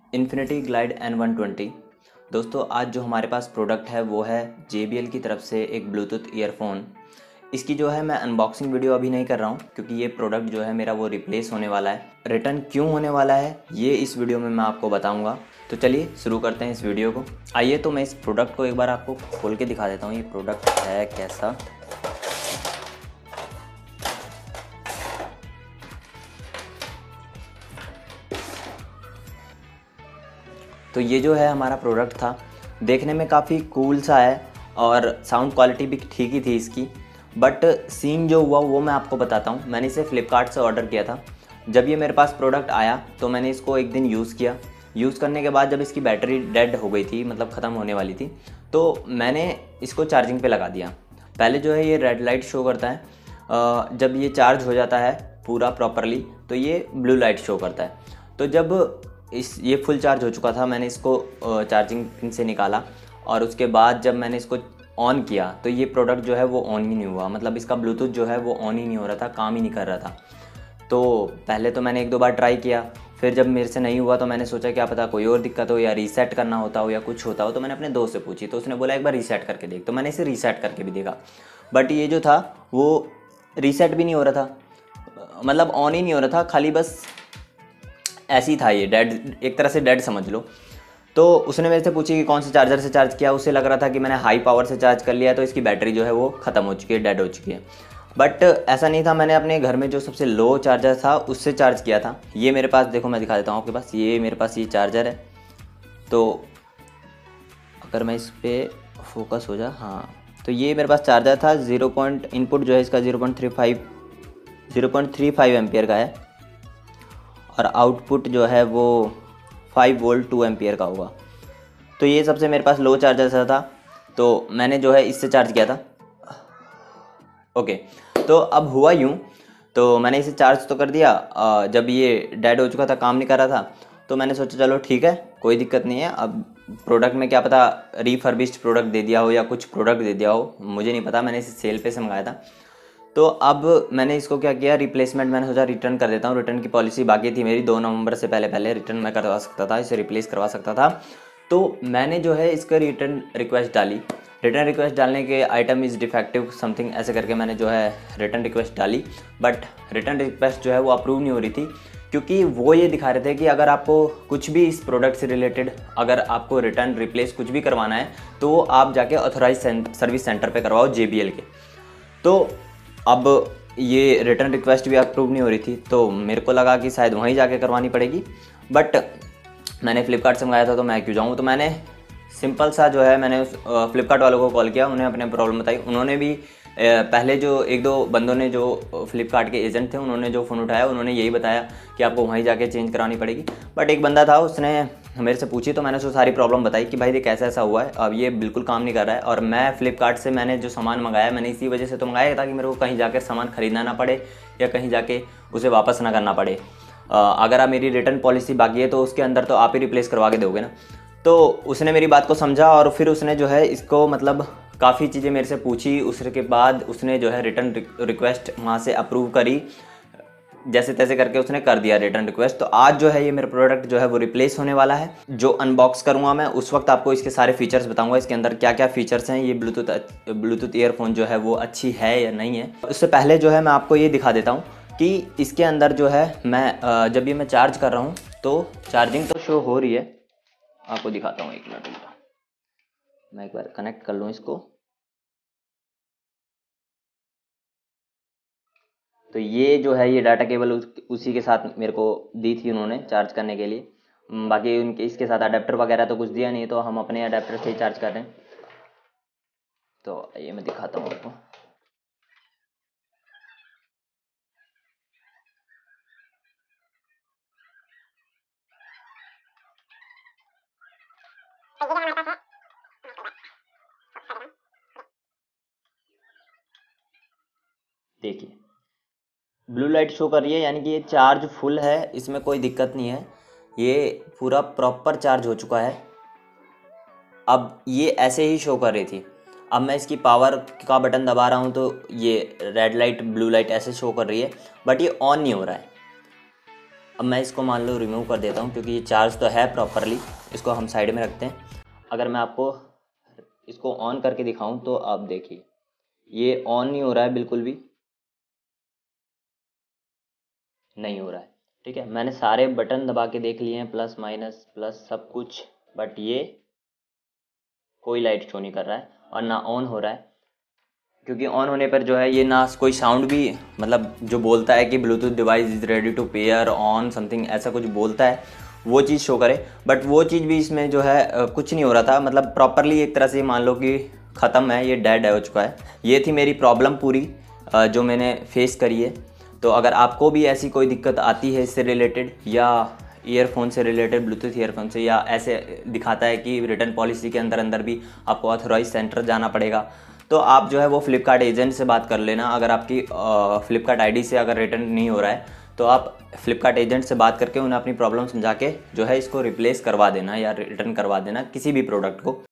Infinity glide N120। दोस्तों आज जो हमारे पास प्रोडक्ट है वो है JBL की तरफ से एक ब्लूटूथ ईयरफोन। इसकी जो है मैं अनबॉक्सिंग वीडियो अभी नहीं कर रहा हूँ क्योंकि ये प्रोडक्ट जो है मेरा वो रिप्लेस होने वाला है। रिटर्न क्यों होने वाला है ये इस वीडियो में मैं आपको बताऊँगा। तो चलिए शुरू करते हैं इस वीडियो को। आइए तो मैं इस प्रोडक्ट को एक बार आपको खोल के दिखा देता हूँ ये प्रोडक्ट है कैसा। तो ये जो है हमारा प्रोडक्ट था, देखने में काफ़ी कूल सा है और साउंड क्वालिटी भी ठीक ही थी इसकी। बट सीन जो हुआ वो मैं आपको बताता हूँ। मैंने इसे फ़्लिपकार्ट से ऑर्डर किया था। जब ये मेरे पास प्रोडक्ट आया तो मैंने इसको एक दिन यूज़ किया। यूज़ करने के बाद जब इसकी बैटरी डेड हो गई थी, मतलब ख़त्म होने वाली थी, तो मैंने इसको चार्जिंग पे लगा दिया। पहले जो है ये रेड लाइट शो करता है, जब ये चार्ज हो जाता है पूरा प्रॉपरली तो ये ब्लू लाइट शो करता है। तो जब ये फुल चार्ज हो चुका था, मैंने इसको चार्जिंग पिन से निकाला और उसके बाद जब मैंने इसको ऑन किया तो ये प्रोडक्ट जो है वो ऑन ही नहीं हुआ। मतलब इसका ब्लूटूथ जो है वो ऑन ही नहीं हो रहा था, काम ही नहीं कर रहा था। तो पहले तो मैंने एक दो बार ट्राई किया, फिर जब मेरे से नहीं हुआ तो मैंने सोचा क्या पता कोई और दिक्कत हो या रीसेट करना होता हो या कुछ होता हो। तो मैंने अपने दोस्त से पूछी तो उसने बोला एक बार रीसेट करके देख। तो मैंने इसे रीसेट करके भी देखा, बट ये जो था वो रीसेट भी नहीं हो रहा था, मतलब ऑन ही नहीं हो रहा था, खाली बस ऐसी था ये डेड, एक तरह से डेड समझ लो। तो उसने मेरे से पूछी कि कौन से चार्जर से चार्ज किया। उसे लग रहा था कि मैंने हाई पावर से चार्ज कर लिया तो इसकी बैटरी जो है वो ख़त्म हो चुकी है, डेड हो चुकी है। बट ऐसा नहीं था, मैंने अपने घर में जो सबसे लो चार्जर था उससे चार्ज किया था। ये मेरे पास देखो, मैं दिखा देता हूँ आपके पास, ये मेरे पास ये चार्जर है। तो अगर मैं इस पर फोकस हो जा, हाँ, तो ये मेरे पास चार्जर था। इनपुट जो है इसका 0.35 एम्पियर का है और आउटपुट जो है वो 5 वोल्ट 2 एम्पियर का होगा। तो ये सबसे मेरे पास लो चार्जर सा था, तो मैंने जो है इससे चार्ज किया था। ओके, तो अब हुआ यूँ, तो मैंने इसे चार्ज तो कर दिया। जब ये डेड हो चुका था, काम नहीं कर रहा था, तो मैंने सोचा चलो ठीक है, कोई दिक्कत नहीं है। अब प्रोडक्ट में क्या पता रीफर्बिश्ड प्रोडक्ट दे दिया हो या कुछ प्रोडक्ट दे दिया हो, मुझे नहीं पता। मैंने इसे सेल पे से मंगाया था। तो अब मैंने इसको क्या किया, रिप्लेसमेंट मैंने सोचा रिटर्न कर देता हूँ। रिटर्न की पॉलिसी बाकी थी मेरी, 2 नवंबर से पहले पहले रिटर्न मैं करवा सकता था, इसे रिप्लेस करवा सकता था। तो मैंने जो है इसका रिटर्न रिक्वेस्ट डाली। रिटर्न रिक्वेस्ट डालने के आइटम इज़ डिफेक्टिव समथिंग ऐसे करके मैंने जो है रिटर्न रिक्वेस्ट डाली। बट रिटर्न रिक्वेस्ट जो है वो अप्रूव नहीं हो रही थी, क्योंकि वो ये दिखा रहे थे कि अगर आपको कुछ भी इस प्रोडक्ट से रिलेटेड, अगर आपको रिटर्न रिप्लेस कुछ भी करवाना है तो आप जाके ऑथोराइज सर्विस सेंटर पे करवाओ JBL के। तो अब ये रिटर्न रिक्वेस्ट भी अप्रूव नहीं हो रही थी, तो मेरे को लगा कि शायद वहीं जाके करवानी पड़ेगी। बट मैंने फ़्लिपकार्ट से मंगाया था तो मैं क्यों जाऊँ। तो मैंने सिंपल सा जो है, मैंने फ़्लिपकार्ट वालों को कॉल किया, उन्हें अपने प्रॉब्लम बताई। उन्होंने भी पहले जो एक दो बंदों ने जो फ़्लिपकार्ट के एजेंट थे, उन्होंने जो फ़ोन उठाया उन्होंने यही बताया कि आपको वहीं जाके चेंज करानी पड़ेगी। बट एक बंदा था, उसने मेरे से पूछी तो मैंने उसको सारी प्रॉब्लम बताई कि भाई ये कैसा ऐसा हुआ है, अब ये बिल्कुल काम नहीं कर रहा है। और मैं फ़्लिपकार्ट से मैंने जो सामान मंगाया, मैंने इसी वजह से तो मंगाया था कि मेरे को कहीं जाकर सामान ख़रीदना ना पड़े या कहीं जाके उसे वापस ना करना पड़े। अगर आप मेरी रिटर्न पॉलिसी बाकी है तो उसके अंदर तो आप ही रिप्लेस करवा के दोगे ना। तो उसने मेरी बात को समझा और फिर उसने जो है इसको, मतलब काफ़ी चीज़ें मेरे से पूछी। उसके बाद उसने जो है रिटर्न रिक्वेस्ट वहाँ से अप्रूव करी, जैसे तैसे करके उसने कर दिया रिटर्न रिक्वेस्ट। तो आज जो है ये मेरा प्रोडक्ट जो है वो रिप्लेस होने वाला है। जो अनबॉक्स करूँगा मैं उस वक्त आपको इसके सारे फीचर्स बताऊँगा, इसके अंदर क्या क्या फीचर्स हैं। ये ब्लूटूथ ईयरफोन जो है वो अच्छी है या नहीं है। उससे पहले जो है मैं आपको ये दिखा देता हूँ कि इसके अंदर जो है मैं जब ये मैं चार्ज कर रहा हूँ तो चार्जिंग तो शो हो रही है। आपको दिखाता हूँ, एक मिनट रुको, मैं एक बार कनेक्ट कर लूँ इसको। तो ये जो है ये डाटा केबल उसी के साथ मेरे को दी थी उन्होंने चार्ज करने के लिए। बाकी उनके इसके साथ अडेप्टर वगैरह तो कुछ दिया नहीं, तो हम अपने अडेप्टर से ही चार्ज कर रहे हैं। तो ये मैं दिखाता हूँ आपको। देखिए ब्लू लाइट शो कर रही है, यानी कि ये चार्ज फुल है, इसमें कोई दिक्कत नहीं है। ये पूरा प्रॉपर चार्ज हो चुका है। अब ये ऐसे ही शो कर रही थी। अब मैं इसकी पावर का बटन दबा रहा हूँ तो ये रेड लाइट ब्लू लाइट ऐसे शो कर रही है, बट ये ऑन नहीं हो रहा है। अब मैं इसको मान लो रिमूव कर देता हूँ क्योंकि ये चार्ज तो है प्रॉपरली। इसको हम साइड में रखते हैं। अगर मैं आपको इसको ऑन करके दिखाऊं तो आप देखिए ये ऑन नहीं हो रहा है, बिल्कुल भी नहीं हो रहा है। ठीक है, मैंने सारे बटन दबा के देख लिए हैं, प्लस माइनस प्लस सब कुछ, बट ये कोई लाइट शो नहीं कर रहा है और ना ऑन हो रहा है। क्योंकि ऑन होने पर जो है ये ना कोई साउंड भी, मतलब जो बोलता है कि Bluetooth device is ready to pair on something ऐसा कुछ बोलता है, वो चीज़ शो करे, बट वो चीज़ भी इसमें जो है कुछ नहीं हो रहा था। मतलब प्रॉपरली एक तरह से मान लो कि ख़त्म है, ये डेड हो चुका है। ये थी मेरी प्रॉब्लम पूरी जो मैंने फेस करी है। तो अगर आपको भी ऐसी कोई दिक्कत आती है इससे रिलेटेड, या ईयरफोन से रिलेटेड, ब्लूटूथ ईयरफोन से, या ऐसे दिखाता है कि रिटर्न पॉलिसी के अंदर अंदर भी आपको ऑथोराइज सेंटर जाना पड़ेगा, तो आप जो है वो फ्लिपकार्ट एजेंट से बात कर लेना। अगर आपकी फ्लिपकार्ट आईडी से अगर रिटर्न नहीं हो रहा है तो आप फ्लिपकार्ट एजेंट से बात करके उन्हें अपनी प्रॉब्लम समझा के जो है इसको रिप्लेस करवा देना या रिटर्न करवा देना किसी भी प्रोडक्ट को।